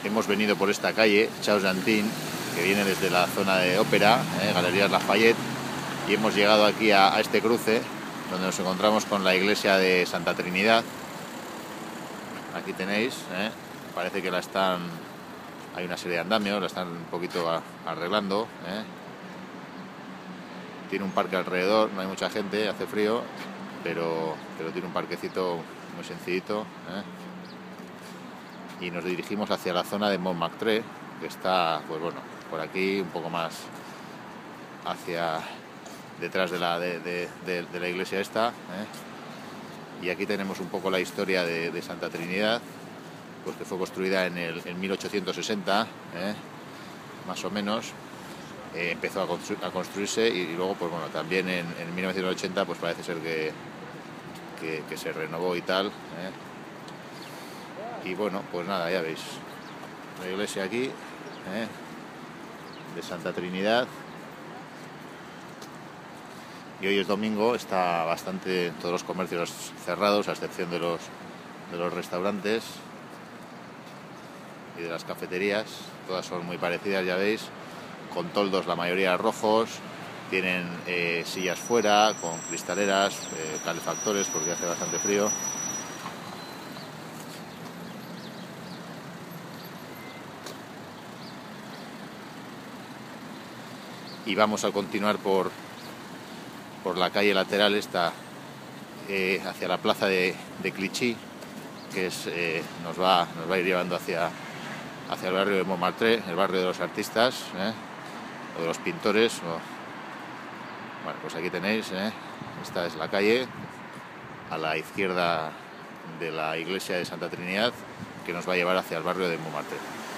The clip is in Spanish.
Hemos venido por esta calle, Chaus-Antin, que viene desde la zona de Ópera, Galerías Lafayette, y hemos llegado aquí a este cruce, donde nos encontramos con la iglesia de Santa Trinidad. Aquí tenéis, parece que hay una serie de andamios, la están un poquito arreglando. Tiene un parque alrededor, no hay mucha gente, hace frío, pero tiene un parquecito muy sencillito. Y nos dirigimos hacia la zona de Montmartre, que está, pues bueno, por aquí un poco más hacia detrás de la iglesia esta. Y aquí tenemos un poco la historia de Santa Trinidad, pues que fue construida en 1860, más o menos. Empezó a construirse y luego, pues bueno, también en 1980 pues parece ser que se renovó y tal. Y bueno, pues nada, ya veis, la iglesia aquí, de Santa Trinidad. Y hoy es domingo, está bastante todos los comercios cerrados, a excepción de los restaurantes y de las cafeterías. Todas son muy parecidas, ya veis, con toldos la mayoría rojos. Tienen sillas fuera, con cristaleras, calefactores, porque hace bastante frío. Y vamos a continuar por la calle lateral esta, hacia la plaza de Clichy, que nos va a ir llevando hacia el barrio de Montmartre, el barrio de los artistas, o de los pintores. Bueno, pues aquí tenéis, esta es la calle, a la izquierda de la iglesia de Santa Trinidad, que nos va a llevar hacia el barrio de Montmartre.